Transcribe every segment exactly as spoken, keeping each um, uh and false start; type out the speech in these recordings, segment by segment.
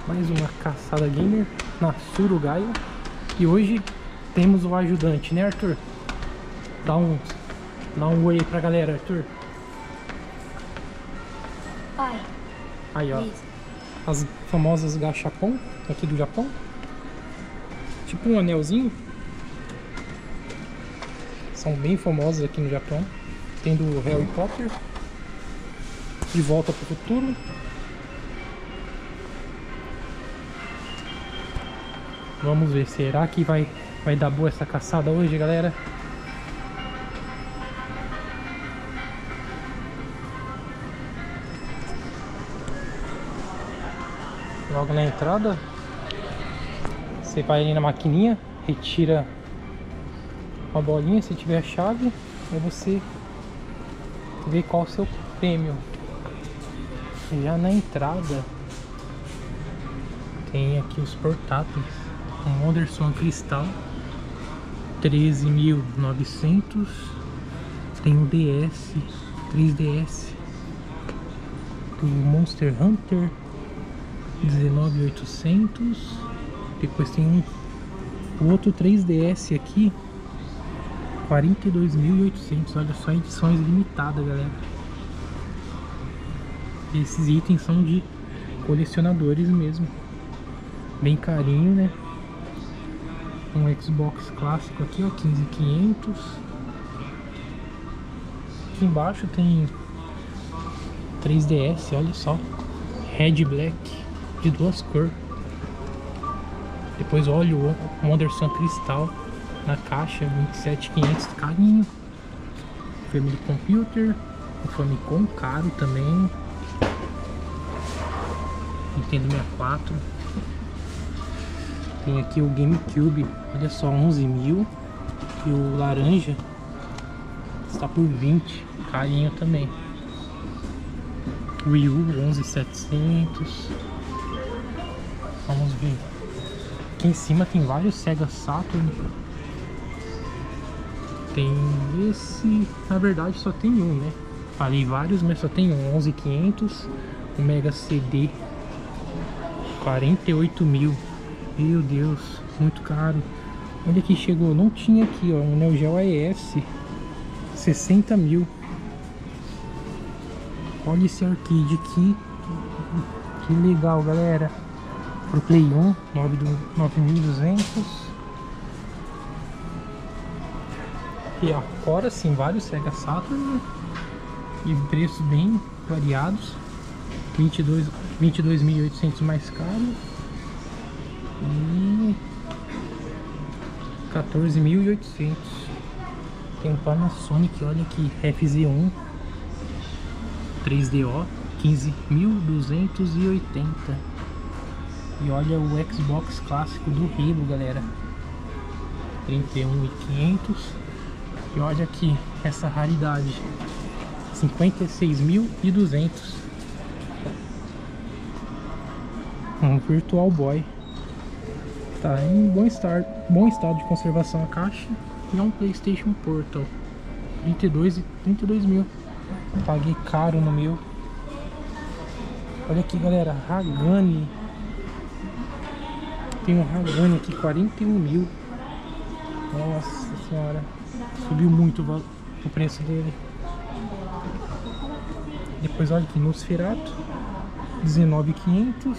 Mais uma caçada gamer na Surugaia. E hoje temos o ajudante, né, Arthur? Dá um, dá um oi aí pra galera, Arthur. Oi. Aí, ó. As famosas gachapon aqui do Japão. Tipo um anelzinho. São bem famosas aqui no Japão. Tem do Harry Potter. De Volta pro Futuro. Vamos ver, será que vai, vai dar boa essa caçada hoje, galera? Logo na entrada, você vai ali na maquininha, retira uma bolinha, se tiver a chave, aí você vê qual é o seu prêmio. Já na entrada tem aqui os portáteis. Um Wonderson Cristal treze mil e novecentos. Tem o D S três D S do Monster Hunter dezenove mil e oitocentos. Depois tem um o outro três D S aqui quarenta e dois mil e oitocentos. Olha só, edições limitadas, galera. Esses itens são de colecionadores mesmo, bem carinho, né? Um Xbox clássico aqui, ó, quinze mil e quinhentos. Aqui embaixo tem três D S, olha só, Red Black, de duas cores. Depois olha o Wonderson Cristal na caixa, vinte e sete mil e quinhentos, carinho. Family Computer, o Famicom caro também. Nintendo sessenta e quatro. Tem aqui o GameCube, olha só, onze mil. E o laranja está por vinte, carinho também. Wii U onze mil e setecentos. Vamos ver. Aqui em cima tem vários Sega Saturn. Tem esse, na verdade só tem um, né? Falei vários, mas só tem um, onze mil e quinhentos. O Mega C D quarenta e oito mil. Meu Deus, muito caro. Olha que chegou, não tinha aqui, ó, um Neo Geo A E S sessenta mil. Olha esse arcade aqui, que legal, galera. Pro Play um, nove mil e duzentos. E ó, fora sim, vários Sega Saturn e preços bem variados. vinte e dois mil e oitocentos mais caro e quatorze mil e oitocentos. Tem um Panasonic, olha aqui, F Z um três D O, quinze mil duzentos e oitenta. E olha o Xbox clássico do Halo, galera, trinta e um mil e quinhentos. E olha aqui essa raridade, cinquenta e seis mil e duzentos. Um Virtual Boy. Tá em bom estado, bom estado de conservação a caixa. E é um PlayStation Portal. trinta e dois mil. Paguei caro no meu. Olha aqui, galera. Hagane. Tem um Hagane aqui, quarenta e um mil. Nossa senhora. Subiu muito o preço dele. Depois olha aqui, Nosferatu. dezenove mil e quinhentos.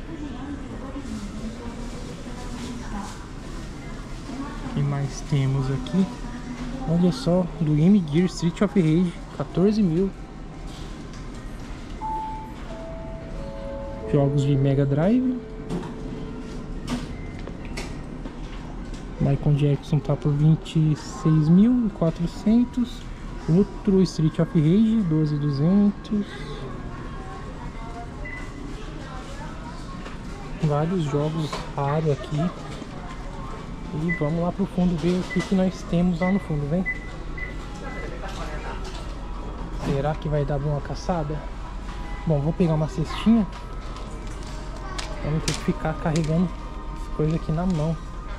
O que mais temos aqui? Olha só, do Game Gear Street of Rage, quatorze mil. Jogos de Mega Drive. Michael Jackson tá por vinte e seis mil e quatrocentos. Outro Street of Rage, doze mil e duzentos. Vários jogos raros aqui. E vamos lá pro fundo ver o que, que nós temos lá no fundo, vem? Será que vai dar boa caçada? Bom, vou pegar uma cestinha. Vamos ter que ficar carregando as coisas aqui na mão.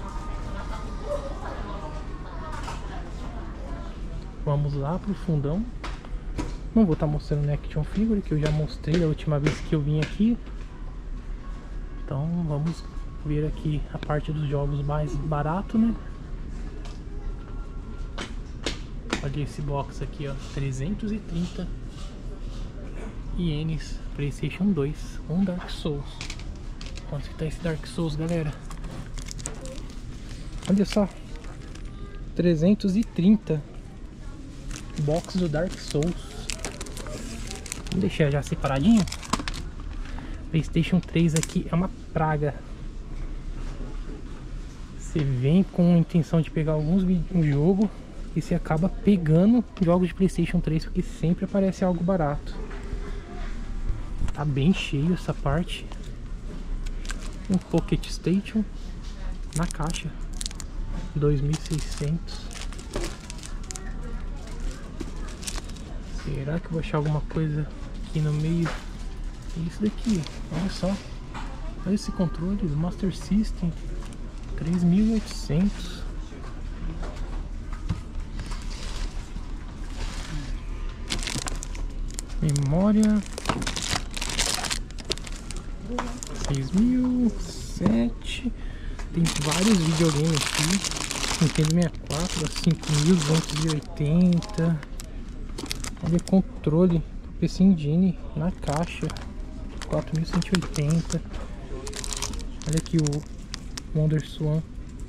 Vamos lá pro fundão. Não vou estar mostrando o Action Figure, que eu já mostrei a última vez que eu vim aqui. Então vamos ver aqui a parte dos jogos mais barato, né? Olha esse box aqui, ó, trezentos e trinta ienes, PlayStation dois, um Dark Souls. Quanto que tá esse Dark Souls, galera? Olha só, trezentos e trinta box do Dark Souls. Vamos deixar já separadinho. PlayStation três aqui é uma praga. Você vem com a intenção de pegar alguns um jogo e você acaba pegando jogos de PlayStation três porque sempre aparece algo barato. Tá bem cheio essa parte. Um Pocket Station na caixa, dois mil e seiscentos. Será que eu vou achar alguma coisa aqui no meio? Isso daqui, olha só. Olha esse controle do Master System, três mil e oitocentos. Memória seis mil, sete. Tem vários videogames aqui. Nintendo sessenta e quatro a cinco mil duzentos e oitenta. Olha, controle do P C Engine na caixa, quatro mil cento e oitenta. Olha aqui o WonderSwan,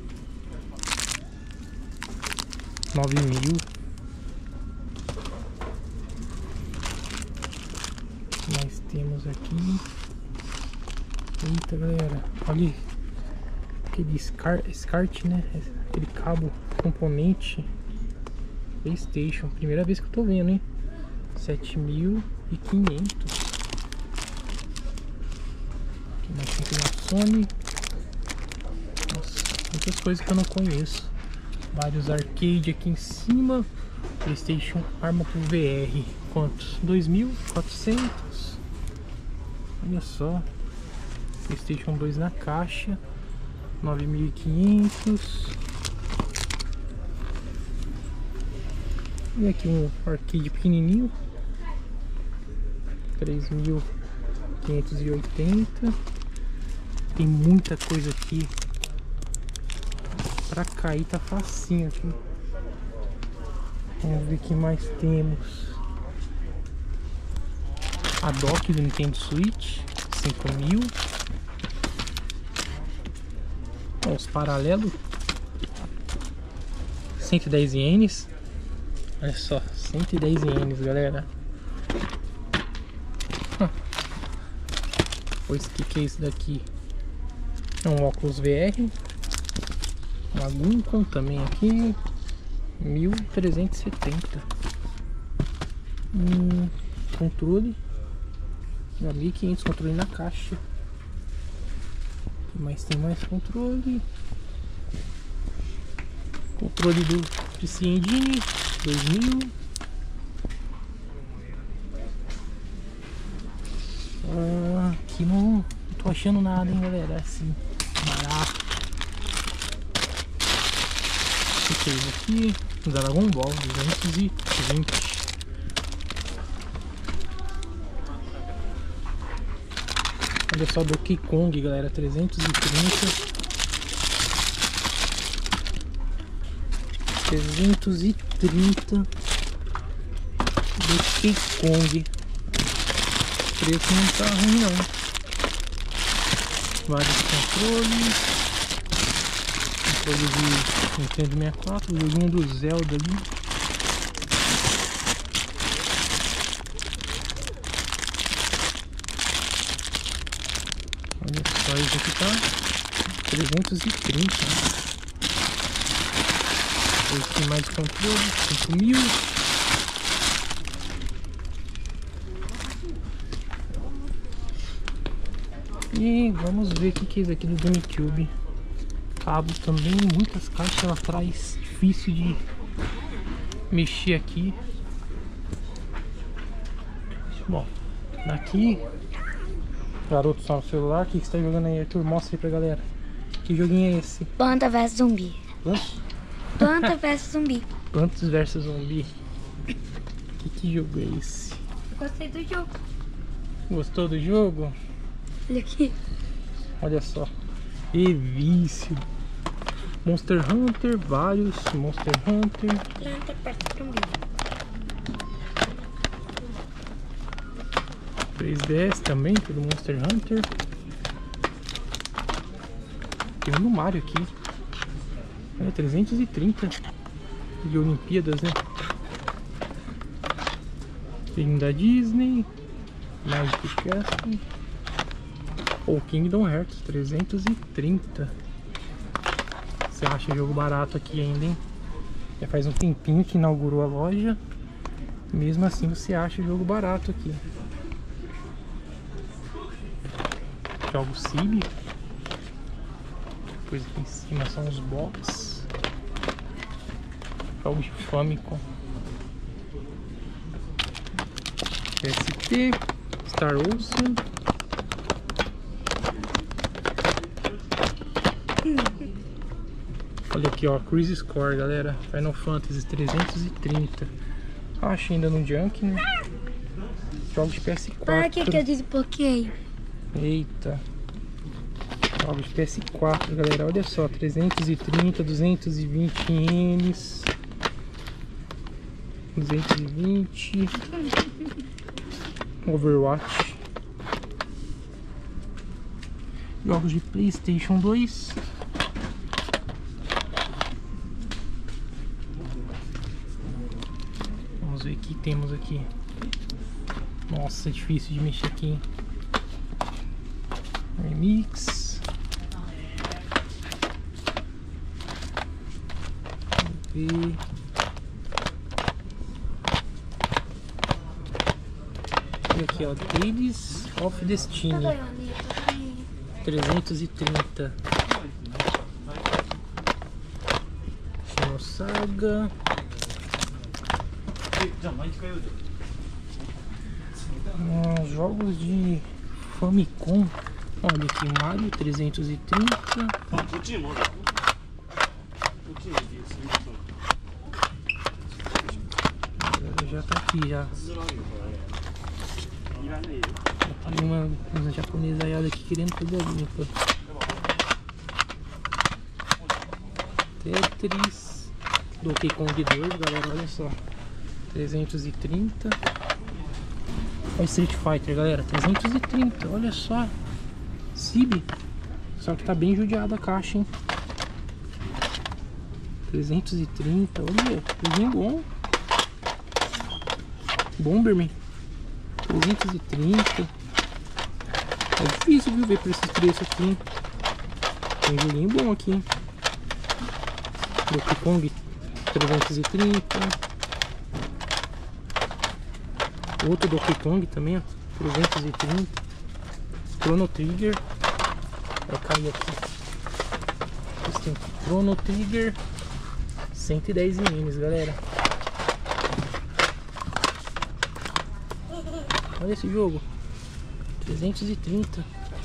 nove mil. O que mais temos aqui? Eita, galera, olha aquele SCART, SCART, né? Aquele cabo componente PlayStation. Primeira vez que eu tô vendo, hein? sete mil e quinhentos. Aqui mais tem uma Sony. Nossa, muitas coisas que eu não conheço. Vários arcade aqui em cima. PlayStation Arma Pro V R. Quantos? dois mil e quatrocentos. Olha só. PlayStation dois na caixa, nove mil e quinhentos. E aqui um arcade pequenininho, três mil quinhentos e oitenta. Tem muita coisa aqui pra cair, tá facinho aqui. Vamos ver o que mais temos. A dock do Nintendo Switch, cinco mil. Os paralelos, cento e dez ienes. Olha só, cento e dez ienes, galera. Pois que que é isso daqui? É um óculos V R. Uma Guncan também aqui, mil trezentos e setenta. Hum, controle, mil e quinhentos, controle na caixa. Mas tem mais controle. Controle do P C Engine, dois mil. Ah, aqui não, não tô achando nada, hein, galera. Assim, barato. O que é isso aqui? Dragon Ball duzentos e vinte. Olha só, Donkey Kong, galera, trezentos e trinta. trezentos e trinta. Donkey Kong. O preço não tá ruim, não. Vários controles. Controle de Nintendo sessenta e quatro. O joguinho do Zelda ali. Olha só, isso aqui tá trezentos e trinta. Esse tem mais controle, cinco mil. E vamos ver o que, que é isso aqui do GameCube. Cabo também, muitas caixas lá atrás, difícil de mexer aqui. Bom, daqui. Garoto só no celular, o que, que você tá jogando aí, Arthur? Mostra aí pra galera. Que joguinho é esse? Planta versus Zumbi. Planta? Planta versus Zumbi. Plantas versus Zumbi. Que, que jogo é esse? Gostei do jogo. Gostou do jogo? Olha aqui. Olha só. E vício. Monster Hunter, vários Monster Hunter. Planta perto do umbigo. três D S também, tudo Monster Hunter. Tem um do Mario aqui. É trezentos e trinta de Olimpíadas, né? Tem um da Disney, Magic Castle. Ou Kingdom Hearts, trezentos e trinta. Você acha jogo barato aqui ainda, hein? Já faz um tempinho que inaugurou a loja. Mesmo assim você acha jogo barato aqui. Jogos C I B. Depois aqui em cima são os box. Jogos de Famicom. P S P. Star Ocean. Olha aqui, ó, Cruise Score, galera. Final Fantasy trezentos e trinta. Acho ainda no Junk, né? Jogos de P S quatro. Para que que eu desbloqueei? Eita. Jogos de P S quatro, galera. Olha só, trezentos e trinta, duzentos e vinte ienes. duzentos e vinte. Overwatch. Jogos de PlayStation dois. Vamos ver o que temos aqui. Nossa, é difícil de mexer aqui, hein? Remix. Vamos ver. E aqui, ó, Tales of Destiny. trezentos e trinta. Xenosaga. Ah, jogos de Famicom. Olha aqui, Mario trezentos e trinta. Já tá aqui já. Tem uma, uma japonesaiada aqui querendo fazer a limpa. Tetris. Donkey Kong dois, galera, olha só. trezentos e trinta. Olha Street Fighter, galera, trezentos e trinta, olha só. C I B. Só que tá bem judiada a caixa, hein. trezentos e trinta, olha, joguinho bom. Bomberman. trezentos e trinta. É difícil, viu, ver por esses preços aqui, hein? Tem joguinho bom aqui, hein? Donkey Kong trezentos e trinta. Outro Donkey Kong também, ó, trezentos e trinta. Chrono Trigger. Vai cair aqui. Esse tem Chrono Trigger. cento e dez ienes, galera. Olha esse jogo. trezentos e trinta.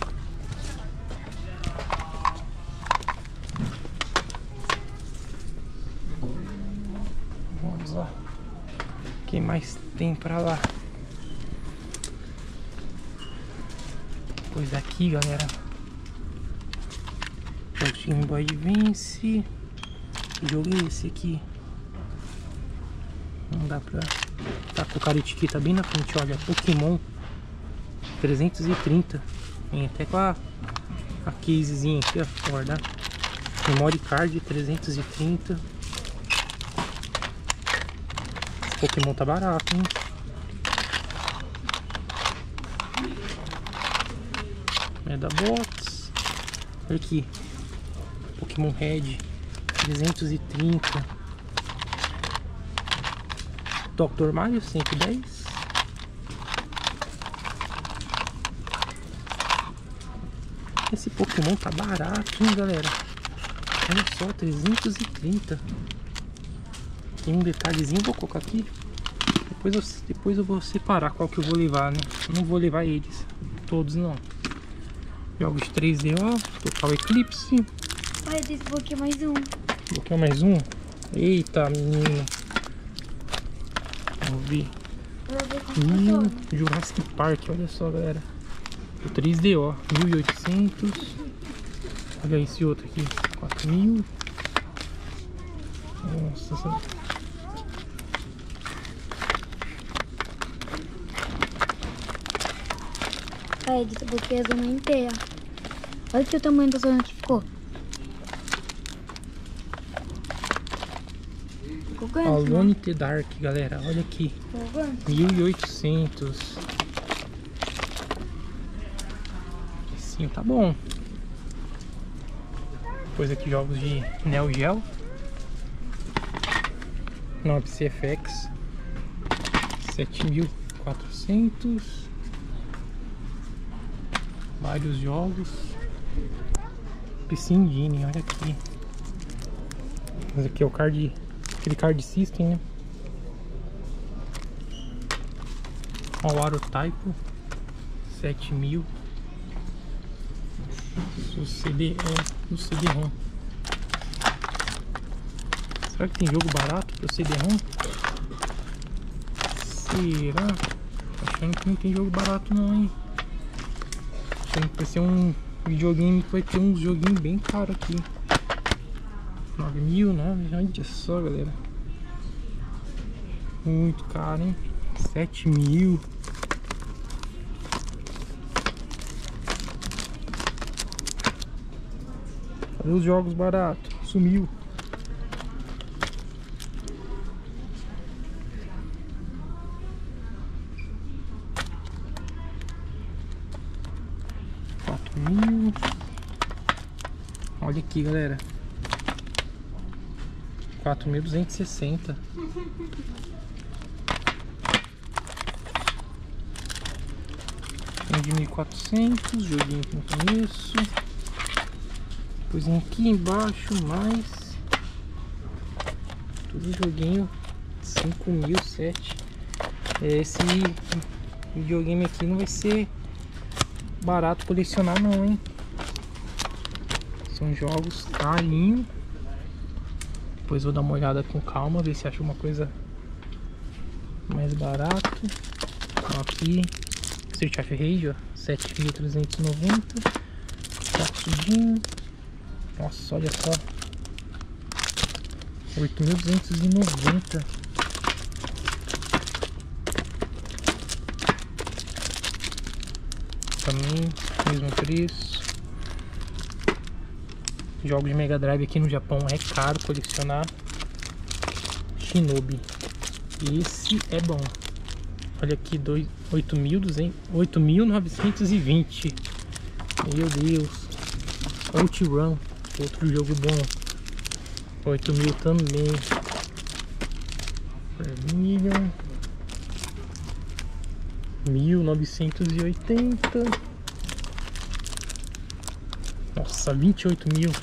Vamos lá. Quem mais tem pra lá? Depois daqui, galera. O Game Boy Advance. Que jogo é esse aqui? Não dá pra... Tá com a etiqueta bem na frente, olha. Pokémon trezentos e trinta. Vem até com a, a casezinha aqui, ó. Guardar. Memory card trezentos e trinta. Esse Pokémon tá barato, hein? Medabots. Olha aqui. Pokémon Red trezentos e trinta. doutor Mario cento e dez. Esse Pokémon tá barato, hein, galera? Olha só, trezentos e trinta. Tem um detalhezinho, vou colocar aqui. Depois eu, depois eu vou separar qual que eu vou levar, né? Não vou levar eles todos, não. Jogos de três D, ó. Total Eclipse. Olha, desbloqueei mais um. Desbloqueei mais um. Eita, menino. Vamos ver. Hum, Jurassic Park, olha só, galera. O três D, ó. mil e oitocentos. Olha esse outro aqui, quatro mil. Nossa, essa... Aí, desbloqueei a zona inteira. Olha que o tamanho da zona que ficou. Ficou grande, Alone né? in the Dark, galera. Olha aqui. Ficou grande. mil e oitocentos. Sim, tá bom. Depois aqui jogos de Neo Geo. Não, P C F X. sete mil e quatrocentos. Vários jogos. P C Engine, olha aqui. Mas aqui é o card, aquele card system, né? Olha o Aro Typo, sete mil. O C D é o C D ROM. Será que tem jogo barato para o C D ROM? Será? Tô achando que não tem jogo barato não, hein? Achando que vai ser um videogame que vai ter uns joguinhos bem caros aqui. nove mil, nove, olha só, galera. Muito caro, hein? sete mil. Cadê os jogos baratos? Sumiu. quatro mil. Olha aqui, galera. quatro mil duzentos e sessenta. Tem de mil e quatrocentos, joguinho que não conheço. Depois aqui embaixo mais tudo joguinho cinco mil, sete. Esse videogame aqui não vai ser barato colecionar não, hein? São jogos carinhos. Depois vou dar uma olhada com calma, ver se acho uma coisa mais barato. Aqui Street of Rage, ó, sete mil trezentos e noventa. Rapidinho. Nossa, olha só, oito mil duzentos e noventa. Também mesmo preço. Jogos de Mega Drive aqui no Japão é caro colecionar. Shinobi, esse é bom. Olha aqui, oito mil novecentos e vinte. Meu Deus. OutRun, outro jogo bom. oito mil também. Vermilion, mil novecentos e oitenta. Nossa, vinte e oito mil.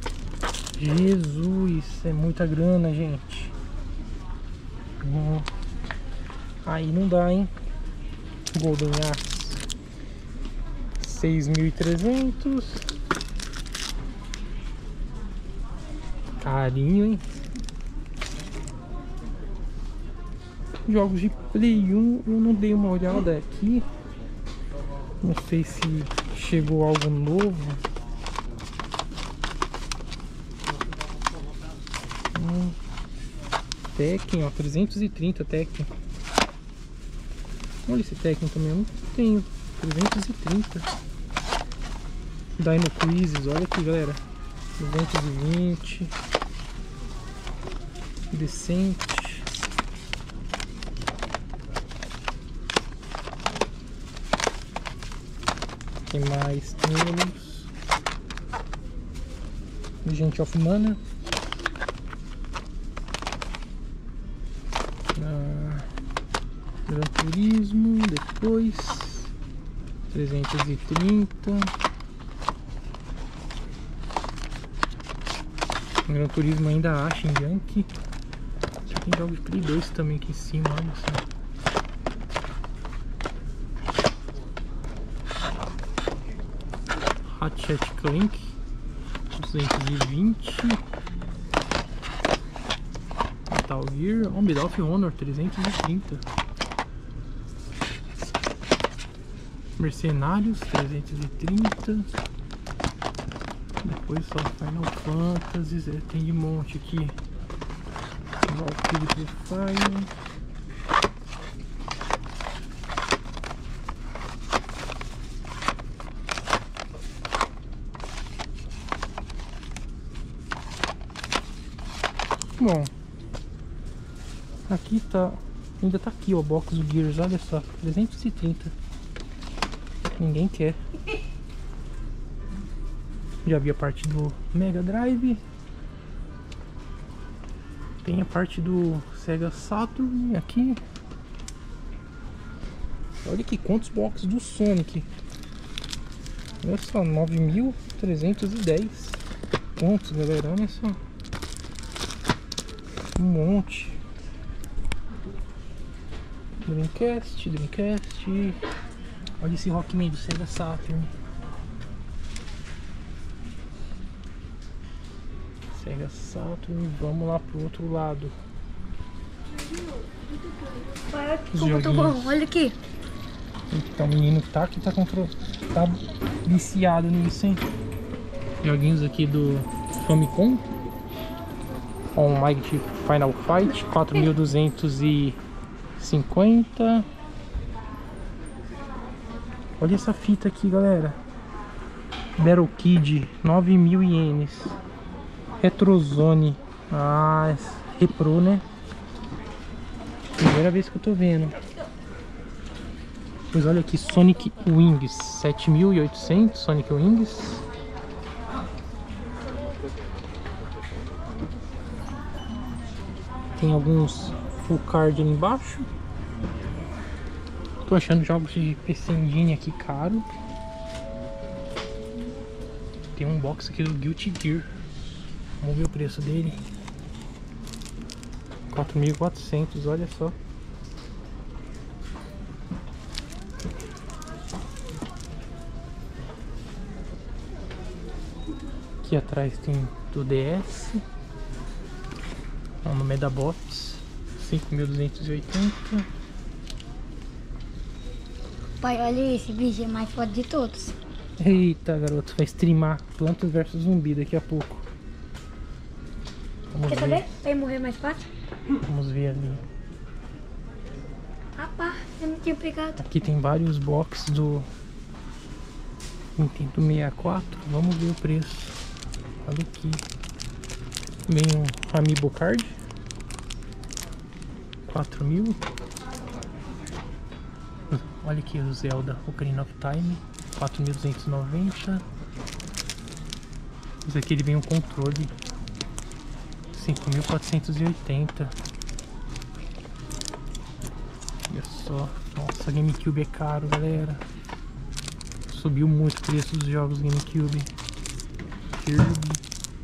Jesus, é muita grana, gente. Hum. Aí não dá, hein? Golden Axe, seis mil e trezentos. Carinho, hein? Jogos de Play um eu não dei uma olhada aqui. Não sei se chegou algo novo. Hum. Tekken, ó, trezentos e trinta Tekken. Olha esse Tekken também, eu não tenho. trezentos e trinta. Dino Crisis, olha aqui, galera. duzentos e vinte. Decente. Tem mais temos Legend of Mana. Ah, Gran Turismo. Depois trezentos e trinta. Gran Turismo ainda acha em Yankee. Tem jogos de Play dois também aqui em cima, olha só. Ratchet Clank, duzentos e vinte. Metal Gear, oh, Medal of Honor, trezentos e trinta. Mercenários, trezentos e trinta. Depois só Final Fantasy, é, tem de monte aqui. Valkyrie Profile. Bom, aqui tá, ainda tá aqui ó, o box do Gears, olha só, trezentos e trinta. Ninguém quer. Já vi a parte do Mega Drive. Tem a parte do Sega Saturn aqui. Olha aqui quantos boxes do Sonic. Olha só, nove mil trezentos e dez pontos, galera, olha só. Um monte. Dreamcast, Dreamcast. Olha esse Rockman do Sega Saturn. Sega Saturn. Vamos lá pro outro lado. Olha como eu tô bom, olha aqui. Então o menino tá aqui, tá, contro... tá viciado nisso, hein? Joguinhos aqui do Famicom. Almighty Final Fight, quatro mil duzentos e cinquenta. Olha essa fita aqui, galera. Battle Kid, nove mil ienes. Retrozone. Ah, repro, né? Primeira vez que eu tô vendo. Pois olha aqui, Sonic Wings, sete mil e oitocentos. Sonic Wings. Tem alguns full card ali embaixo. Tô achando jogos de P C Engine aqui caro. Tem um box aqui do Guilty Gear. Vamos ver o preço dele. quatro mil e quatrocentos, olha só. Aqui atrás tem do D S. No Medabots, cinco mil duzentos e oitenta. Pai, olha esse bicho, é mais forte de todos. Eita, garoto, vai streamar Plantas versus Zumbi daqui a pouco. Vamos Quer ver. saber? Vai morrer mais fácil? Vamos ver ali. Rapaz, eu não tinha pegado. Aqui tem vários boxes do Nintendo sessenta e quatro. Vamos ver o preço. Olha aqui. Vem um Amiibo Card. quatro mil. Olha aqui o Zelda Ocarina of Time, quatro mil duzentos e noventa. Esse aqui ele vem um controle, cinco mil quatrocentos e oitenta. Olha só, nossa, GameCube é caro, galera. Subiu muito o preço dos jogos GameCube. Kirby.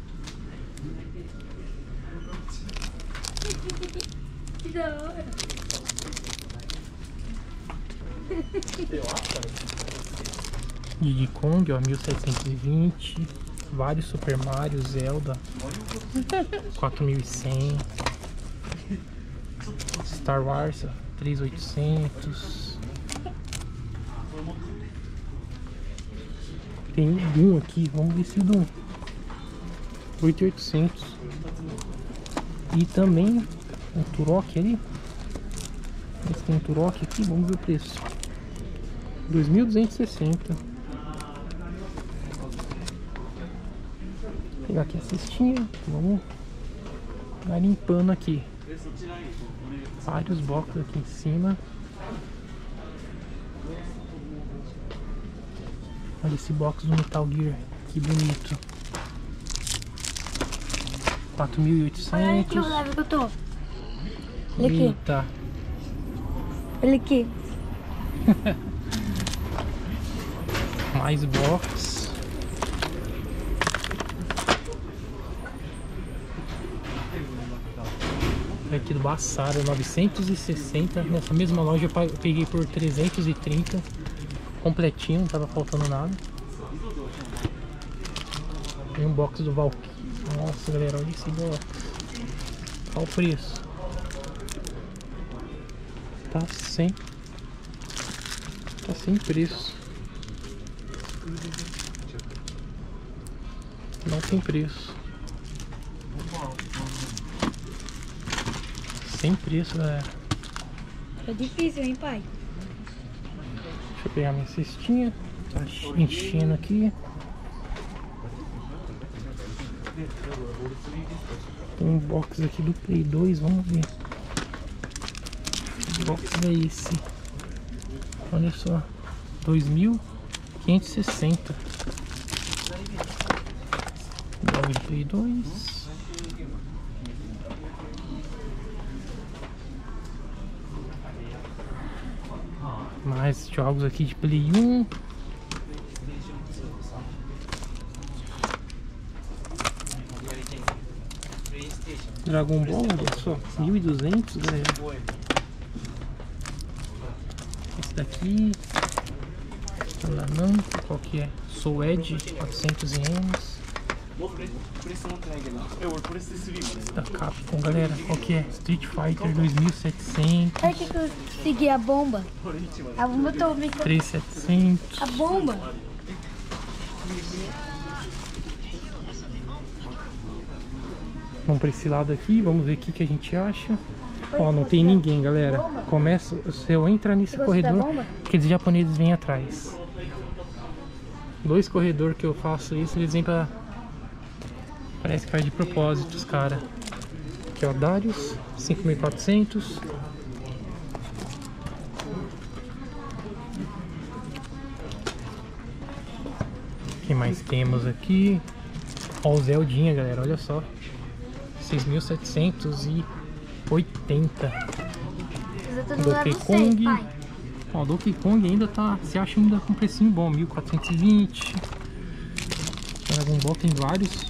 Que da hora. Diddy Kong, ó, mil setecentos e vinte. Vários Super Mario, Zelda, quatro mil e cem. Star Wars, três mil e oitocentos. Tem um Doom aqui, vamos ver se o Doom. oito mil e oitocentos. E também um Turok ali. Esse tem um Turok aqui, vamos ver o preço. dois mil duzentos e sessenta. Vou pegar aqui a cestinha, vamos garimpando aqui. Vários boxes aqui em cima. Olha esse box do Metal Gear, que bonito. quatro mil e oitocentos. Olha aqui o level que eu tô. Olha aqui. Eita. Olha aqui. Mais box. Aqui do Bassaro, novecentos e sessenta. Nessa mesma loja eu peguei por trezentos e trinta. Completinho, não tava faltando nada. Tem um box do Valkyrie. Nossa, galera, olha esse box. Qual o preço? Tá sem. Tá sem preço. Não tem preço. Sem preço, galera. É difícil, hein, pai? Deixa eu pegar minha cestinha. Tá enchendo aqui. Tem um box aqui do Play dois, vamos ver. Que box é esse? Olha só, dois mil quinhentos e sessenta. Jogo de Play dois. Mais jogos aqui de Play um. Dragon Ball, olha só, mil e duzentos, galera. Esse daqui, lá não, qual que é? Soul Edge, quatrocentos ienes. Esse da Capcom, galera, qual que é? Street Fighter dois mil e setecentos. Sabe o que que eu segui a bomba? A bomba tô me... três mil e setecentos. A bomba? Vamos para esse lado aqui, vamos ver o que, que a gente acha. Ó, não tem ninguém, galera. Começa, se eu entrar nesse corredor, aqueles japoneses vêm atrás. Dois corredores que eu faço isso, eles vêm pra... Parece que faz de propósito, os cara. Aqui, ó, Darius, cinco mil e quatrocentos. O que mais temos aqui? Ó, o Zeldinha, galera, olha só. seis mil setecentos e oitenta. Donkey Kong. Ó, o Donkey Kong ainda tá, se acha ainda com precinho bom, mil quatrocentos e vinte. Dragon Ball tem vários.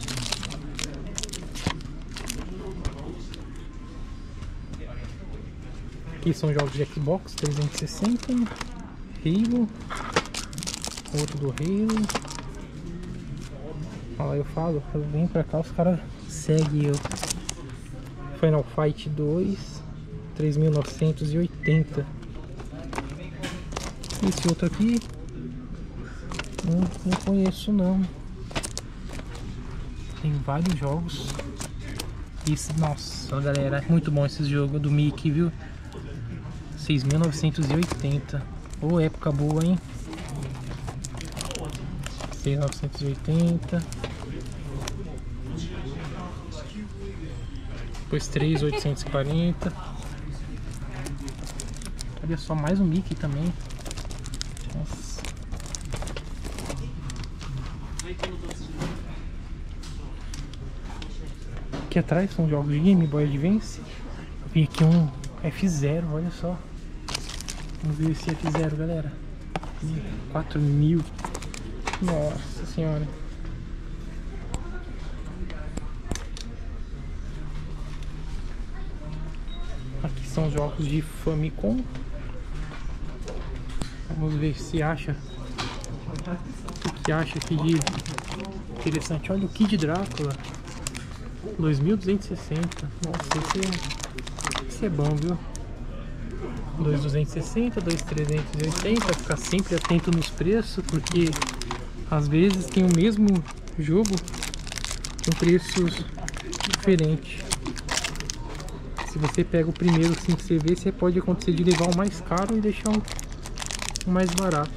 Aqui são jogos de Xbox trezentos e sessenta. Halo. Outro do Halo. Olha, eu falo, eu venho pra cá, os caras seguem eu. Final Fight dois, três mil novecentos e oitenta. Esse outro aqui, não, não conheço não. Tem vários jogos. Esse, nossa, galera, é muito bom esse jogo do Mickey, viu? seis mil novecentos e oitenta. Ô, oh, época boa, hein? seis mil novecentos e oitenta. Depois três mil oitocentos e quarenta. Olha só, mais um Mickey também. Nossa. Aqui atrás são jogos de Game Boy Advance. Eu vi aqui um F zero, olha só. Vamos ver esse F zero, galera. quatro mil. Nossa senhora. Aqui são jogos de Famicom. Vamos ver se acha o que acha aqui de interessante. Olha o Kid Drácula, dois mil duzentos e sessenta. Nossa, esse é, esse é bom, viu? dois mil duzentos e sessenta, dois mil trezentos e oitenta. Ficar sempre atento nos preços, porque às vezes tem o mesmo jogo com preços diferentes. Se você pega o primeiro assim que você vê, você pode acontecer de levar o mais caro e deixar o, o mais barato.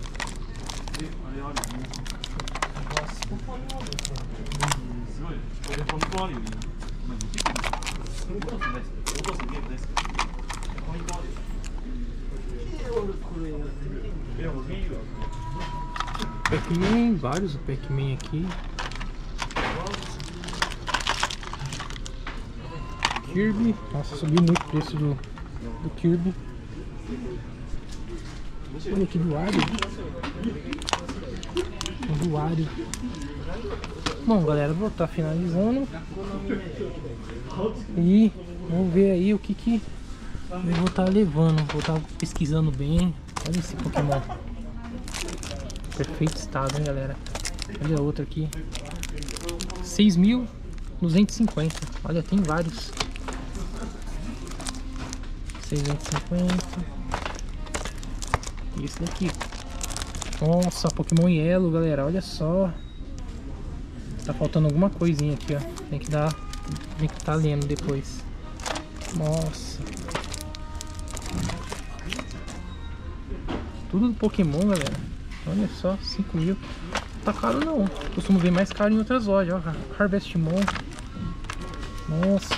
Pac-Man, vários Pac-Man aqui. Kirby, nossa, subiu muito o preço do, do Kirby. Olha aqui do Wario. Do Wario. Bom, galera, vou estar finalizando. E vamos ver aí o que que eu vou estar levando. Vou estar pesquisando bem. Olha esse Pokémon. Perfeito estado, hein, galera. Olha outro aqui. seis mil duzentos e cinquenta. Olha, tem vários. seiscentos e cinquenta. E esse daqui. Nossa, Pokémon Yellow, galera. Olha só. tá faltando alguma coisinha aqui, ó. Tem que dar... Tem que tá lendo depois. Nossa. Tudo do Pokémon, galera. Olha só, cinco mil. Tá caro não. Costumo ver mais caro em outras lojas, ó. Harvest Moon. Nossa.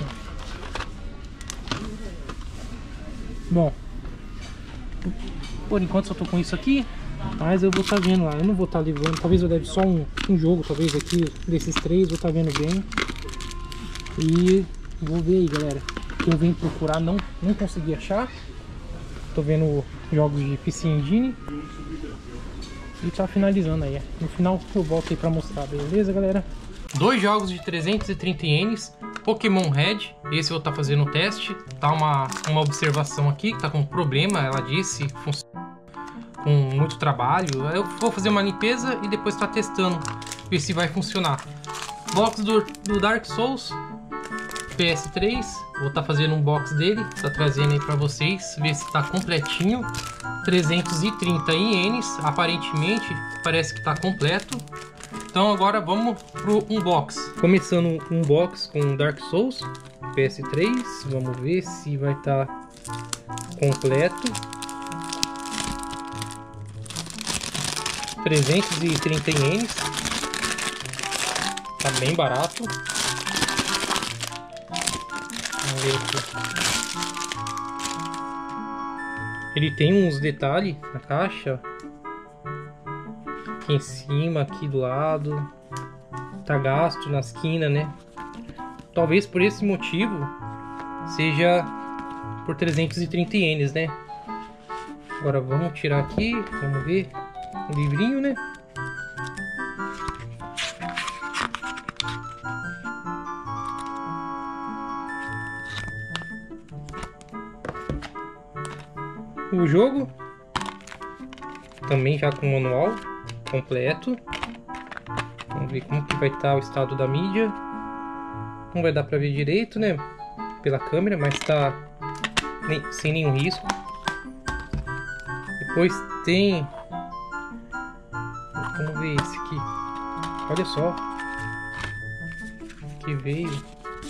Bom. Por enquanto só tô com isso aqui. Mas eu vou estar tá vendo lá. Eu não vou estar tá levando. Talvez eu leve só um, um jogo, talvez aqui. Desses três, vou estar tá vendo bem. E vou ver aí, galera. Que eu vim procurar, não, não consegui achar. Tô vendo jogos de P C Engine. E tá finalizando aí. No final eu volto aí pra mostrar, beleza, galera? Dois jogos de trezentos e trinta ienes. Pokémon Red. Esse eu vou estar tá fazendo o teste. Tá uma, uma observação aqui que tá com problema. Ela disse, com muito trabalho. Eu vou fazer uma limpeza e depois tá testando. Ver se vai funcionar. Box do, do Dark Souls P S três, vou estar tá fazendo um box dele, tá trazendo aí pra vocês, ver se tá completinho. Trezentos e trinta ienes, aparentemente parece que tá completo. Então agora vamos pro unbox. Começando um unbox com Dark Souls P S três, vamos ver se vai estar tá completo. trezentos e trinta ienes, tá bem barato. Ele tem uns detalhes na caixa. Aqui em cima, aqui do lado. Tá gasto na esquina, né? Talvez por esse motivo seja por trezentos e trinta ienes, né? Agora vamos tirar aqui, vamos ver o livrinho, né? O jogo também já com o manual completo. Vamos ver como que vai estar o estado da mídia. Não vai dar para ver direito, né, pela câmera, mas está sem nenhum risco. Depois tem, vamos ver esse aqui. Olha só que veio.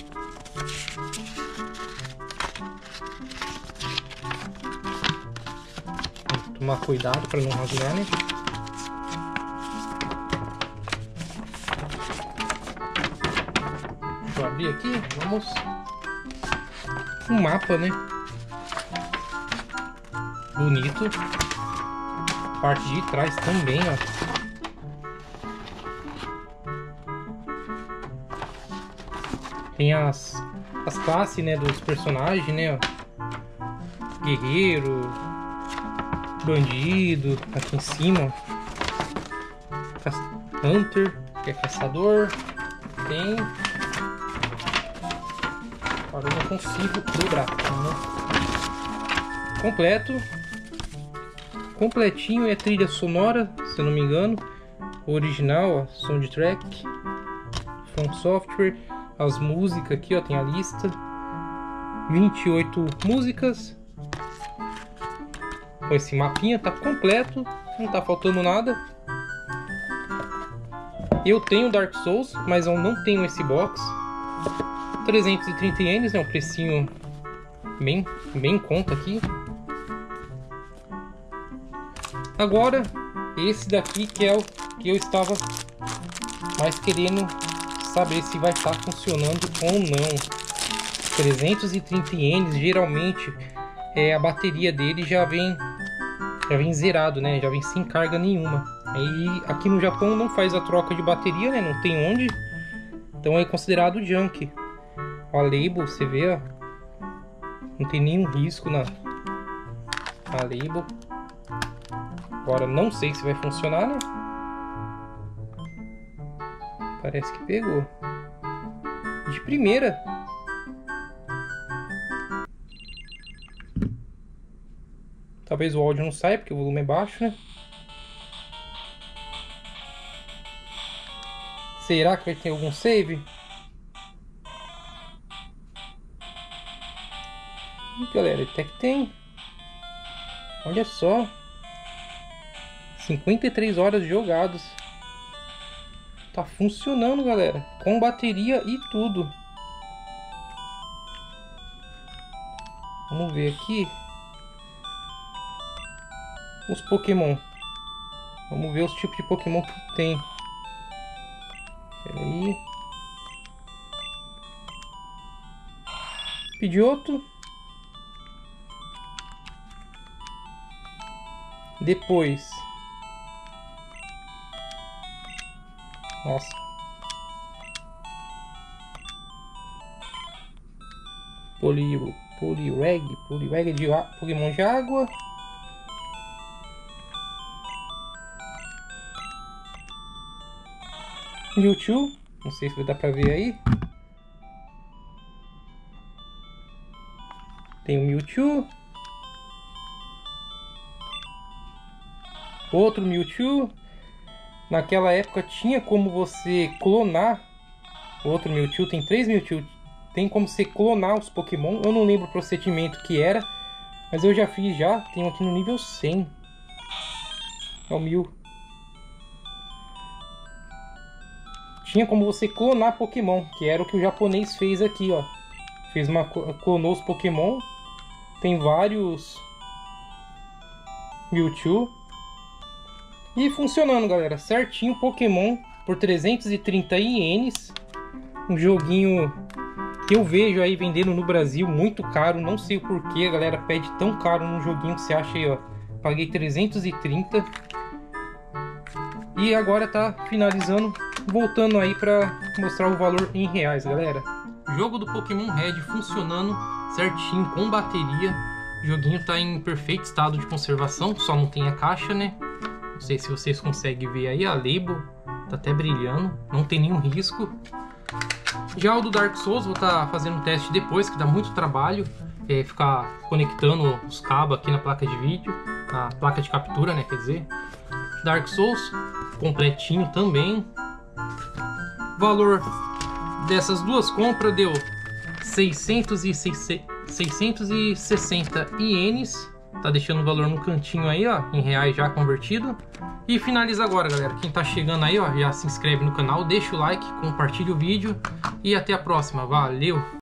Tomar cuidado para não rasgar, né? Deixa eu abrir aqui, vamos. Um mapa, né? Bonito. Parte de trás também, ó. Tem as, as classes, né, dos personagens, né? Ó. Guerreiro, bandido, aqui em cima. Hunter, que é caçador. Tem. Agora eu não consigo dobrar, né? Completo. Completinho, é trilha sonora, se eu não me engano. O original, ó, soundtrack. From Software. As músicas aqui, ó, tem a lista. vinte e oito músicas. Com esse mapinha, tá completo, não tá faltando nada. Eu tenho Dark Souls, mas eu não tenho esse box. trezentos e trinta ienes, é um precinho bem, bem em conta aqui. Agora, esse daqui que é o que eu estava mais querendo saber se vai estar funcionando ou não. trezentos e trinta ienes, geralmente é, a bateria dele já vem já vem zerado, né? Já vem sem carga nenhuma. Aí aqui no Japão não faz a troca de bateria, né? Não tem onde. Então é considerado junk. A label, você vê, ó. Não tem nenhum risco na, na label. Agora não sei se vai funcionar, né? Parece que pegou. De primeira. Talvez o áudio não saia porque o volume é baixo, né? Será que vai ter algum save? Ih, galera, até que tem. Olha só. cinquenta e três horas jogados. Tá funcionando, galera. Com bateria e tudo. Vamos ver aqui. Os Pokémon. Vamos ver os tipos de Pokémon que tem. Pera aí. Pidgeotto. Depois. Nossa. Poli, Poliwag. Poliwag de Pokémon de água. Mewtwo. Não sei se vai dar pra ver aí. Tem o Mewtwo. Outro Mewtwo. Naquela época tinha como você clonar outro Mewtwo. Tem três Mewtwo. Tem como você clonar os Pokémon. Eu não lembro o procedimento que era, mas eu já fiz já. Tenho aqui no nível cem. É o Mew. Tinha como você clonar Pokémon, que era o que o japonês fez aqui, ó. Fez uma clonou os Pokémon. Tem vários Mewtwo. E funcionando, galera, certinho. Pokémon por trezentos e trinta ienes. Um joguinho que eu vejo aí vendendo no Brasil muito caro. Não sei o porquê a galera pede tão caro num joguinho que você acha aí, ó. Paguei trezentos e trinta. E agora tá finalizando, voltando aí pra mostrar o valor em reais, galera. Jogo do Pokémon Red funcionando certinho com bateria. O joguinho tá em perfeito estado de conservação, só não tem a caixa, né? Não sei se vocês conseguem ver aí, a label tá até brilhando, não tem nenhum risco. Já o do Dark Souls vou estar tá fazendo um teste depois, que dá muito trabalho é, ficar conectando os cabos aqui na placa de vídeo, na placa de captura, né, quer dizer. Dark Souls completinho também. Valor dessas duas compras deu seiscentos e sessenta ienes. Tá deixando o valor no cantinho aí, ó, em reais já convertido. E finaliza agora, galera. Quem tá chegando aí, ó, já se inscreve no canal, deixa o like, compartilha o vídeo e até a próxima. Valeu!